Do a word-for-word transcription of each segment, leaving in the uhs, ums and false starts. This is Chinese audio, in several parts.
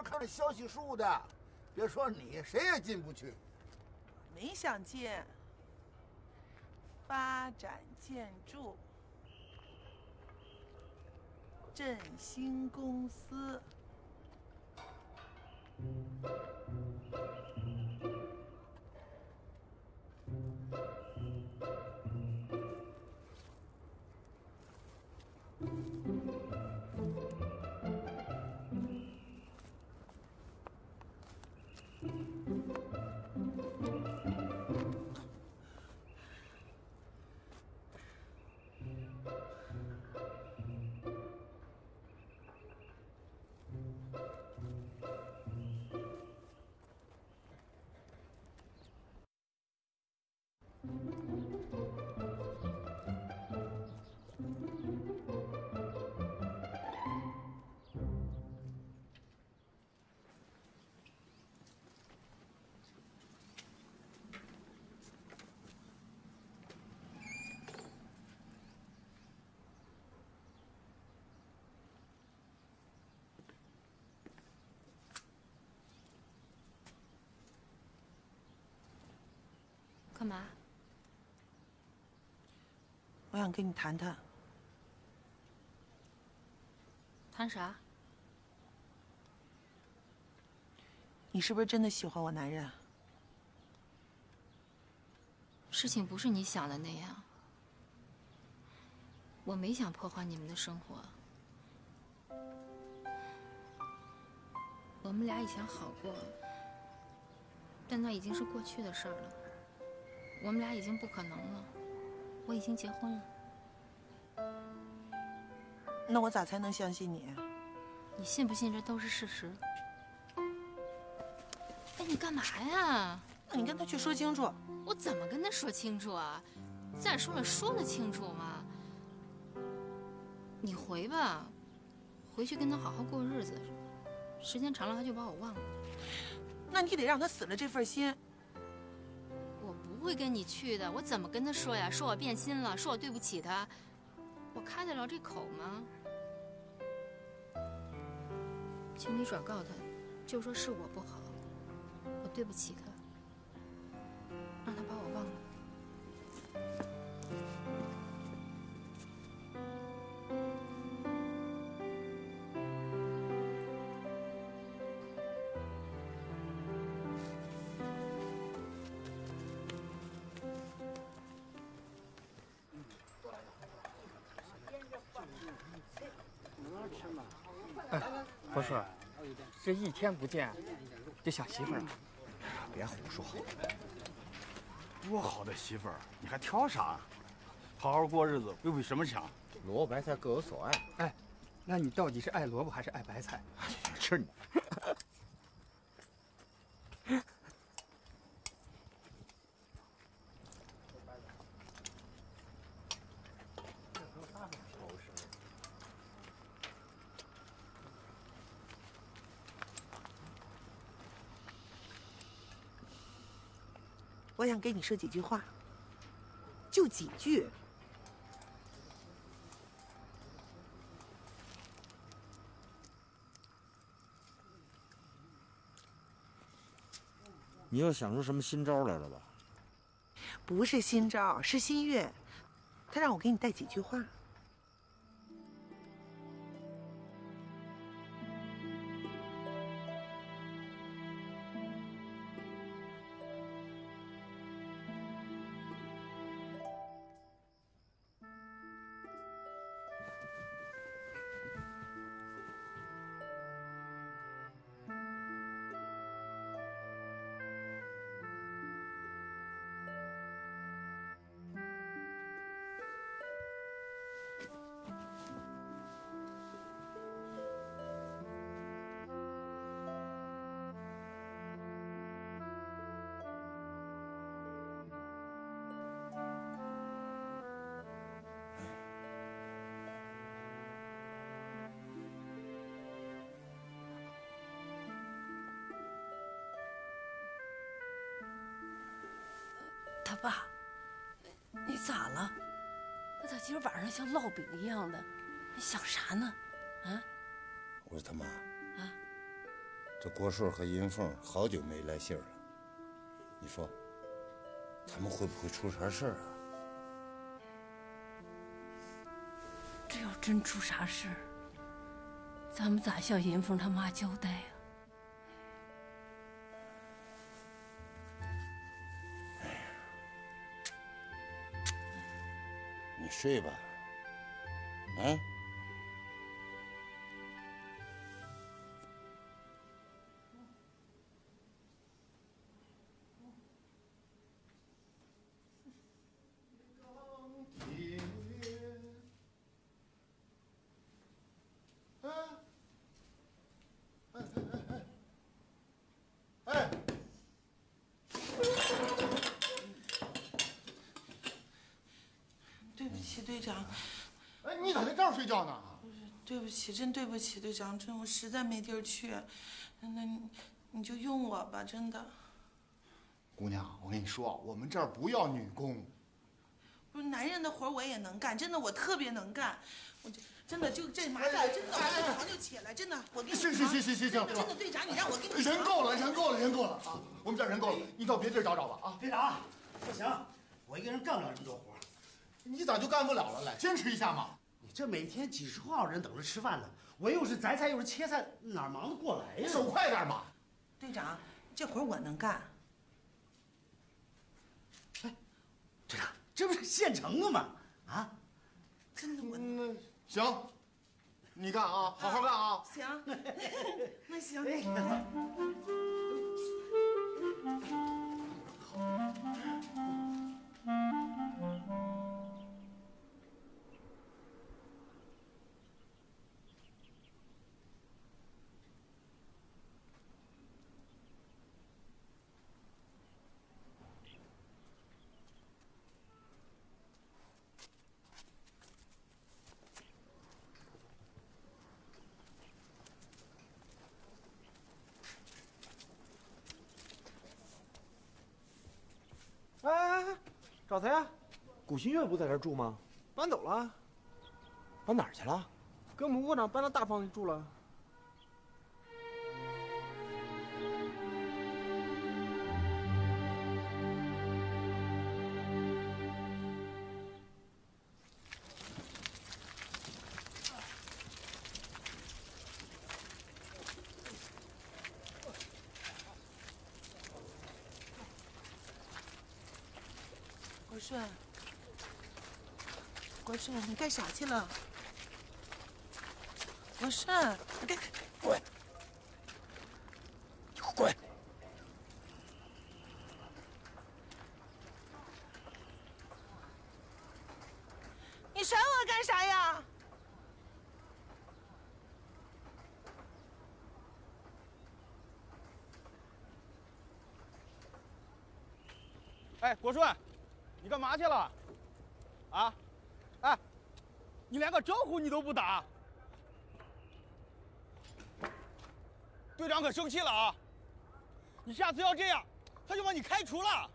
看着消息树的，别说你，谁也进不去。 没想进，发展建筑振兴公司。 干嘛？ 我想跟你谈谈。 谈啥？ 你是不是真的喜欢我男人？ 事情不是你想的那样。我没想破坏你们的生活。我们俩以前好过，但那已经是过去的事儿了。我们俩已经不可能了。我已经结婚了。 那我咋才能相信你？ 你信不信这都是事实。哎，你干嘛呀？ 那你跟他去说清楚。 我怎么跟他说清楚啊？再说了，说得清楚吗？你回吧，回去跟他好好过日子。时间长了，他就把我忘了。 那你得让他死了这份心。 我不会跟你去的，我怎么跟他说呀？说我变心了，说我对不起他，我开得了这口吗？请你转告他，就说是我不好，我对不起他，让他把我忘了。 哎，不是，这一天不见就想媳妇儿了。 别胡说，多好的媳妇儿，你还挑啥？好好过日子，不比什么强。 萝卜白菜各有所爱。 哎，那你到底是爱萝卜还是爱白菜？ 吃你！ 我想跟你说几句话，就几句。 你又想出什么新招来了吧？ 不是新招，是新月，他让我给你带几句话。 他爸，你咋了？那咋今儿晚上像烙饼一样的？你想啥呢？啊？ 我说他妈啊！ 这国顺和银凤好久没来信了，你说他们会不会出啥事儿啊？ 这要真出啥事儿，咱们咋向银凤他妈交代呀？ 哎呀，你睡吧，啊？ 对不起，队长。 哎，你咋在这儿睡觉呢？ 对不起，真对不起，队长，真我实在没地儿去。那你你就用我吧，真的。 姑娘，我跟你说，我们这儿不要女工。 不是男人的活我也能干，真的我特别能干。我就真的就这麻袋，真的我一扛就起来，真的我给你。 行行行行行行， 真的队长，你让我给你。 人够了，人够了，人够了啊！我们这儿人够了，你到别地儿找找吧啊！ 队长，不行，我一个人干不了这么多活。 你咋就干不了了嘞？坚持一下嘛！ 你这每天几十号人等着吃饭呢，我又是择菜又是切菜，哪忙得过来呀？ 手快点嘛！ 队长，这活我能干。 哎，队长，这不是现成的吗？啊， 真的我。 嗯，行，你干啊，好好干啊！ 行，那行。 哎哎哎，找谁啊？谷新月不在这儿住吗？ 搬走了， 搬哪儿去了？ 跟我们窝长搬到大房里住了。 国顺，国顺，你干啥去了？国顺，你干滚！你给我滚！ 你甩我干啥呀？ 哎，国顺，你干嘛去了？啊？哎，你连个招呼你都不打，队长可生气了啊！你下次要这样，他就把你开除了。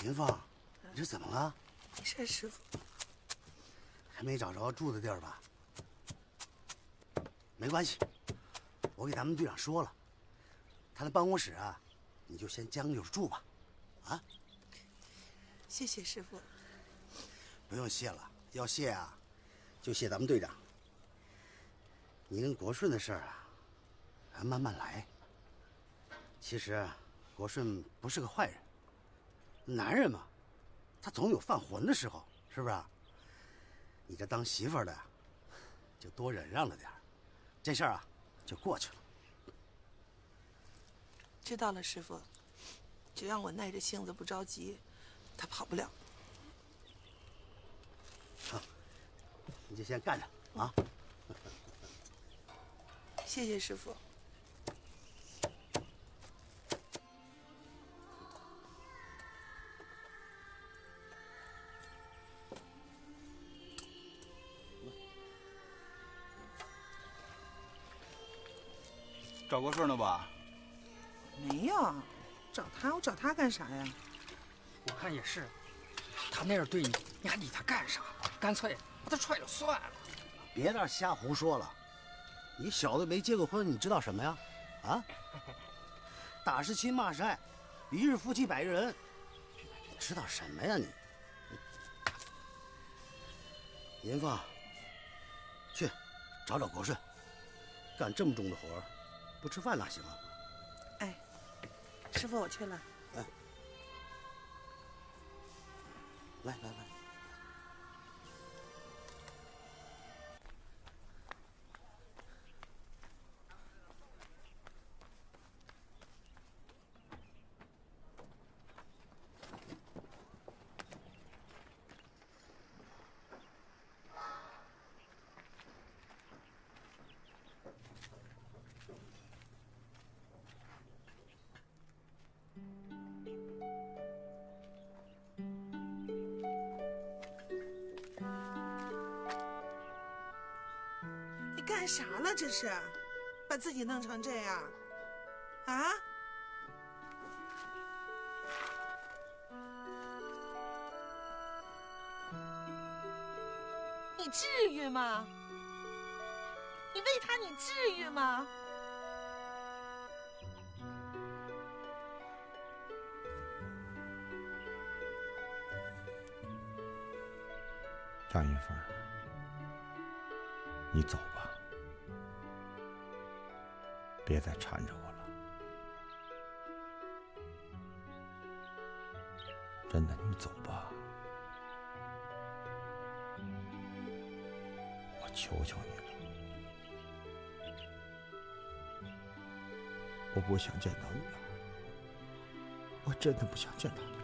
银凤，你这怎么了？ 没事，师傅。 还没找着住的地儿吧？没关系，我给咱们队长说了，他的办公室啊，你就先将就着住吧，啊？ 谢谢师傅。 不用谢了，要谢啊，就谢咱们队长。你跟国顺的事儿啊，还慢慢来。其实，国顺不是个坏人，男人嘛，他总有犯浑的时候，是不是啊？你这当媳妇的，就多忍让了点儿，这事儿啊，就过去了。 知道了，师傅。只要我耐着性子不着急，他跑不了。 好，你就先干着啊。 谢谢师傅。 找国顺了吧？ 没有，找他，我找他干啥呀？ 我看也是，他那样对你，你还理他干啥？干脆把他踹了算了。 别在那瞎胡说了，你小子没结过婚，你知道什么呀？啊？打是亲，骂是爱，一日夫妻百日恩，你知道什么呀你？银凤，去找找国顺，干这么重的活儿，不吃饭哪行啊？ 哎，师傅，我去了。 来，来来来。 干啥了？这是，把自己弄成这样，啊？你至于吗？你为他，你至于吗？ 张银凤，你走吧，别再缠着我了。真的，你走吧，我求求你了。我不想见到你了，我真的不想见到你了。